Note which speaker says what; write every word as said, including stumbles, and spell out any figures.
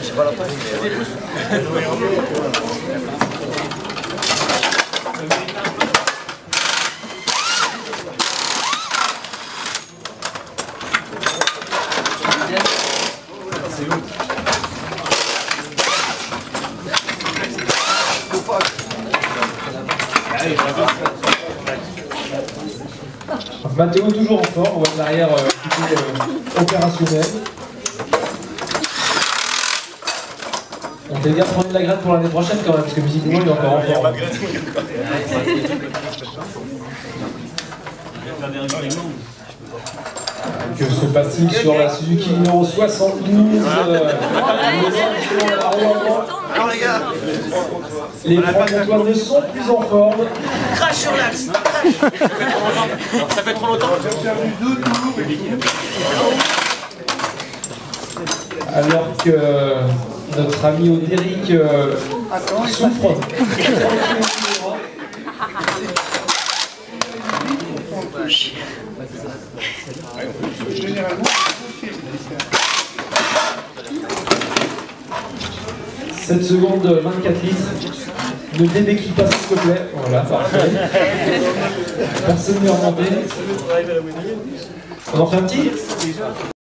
Speaker 1: c'est pas la taille, mais...
Speaker 2: Mathéo toujours en forme, on voit de l'arrière euh, plutôt euh, opérationnel. On peut bien prendre de la graine pour l'année prochaine quand même, parce que visiblement il est encore en forme. Que se passe-t-il sur la Suzuki numéro soixante-douze euh, Les Francs-Comtois ne sont plus en forme.
Speaker 3: Crash sur l'axe.
Speaker 1: Ça fait trop longtemps.
Speaker 2: Alors que notre ami Odéric euh, souffre. sept secondes, vingt-quatre litres. Ne débéquille pas s'il te plaît. Voilà, parfait. Personne n'est remonté. On en fait un petit ?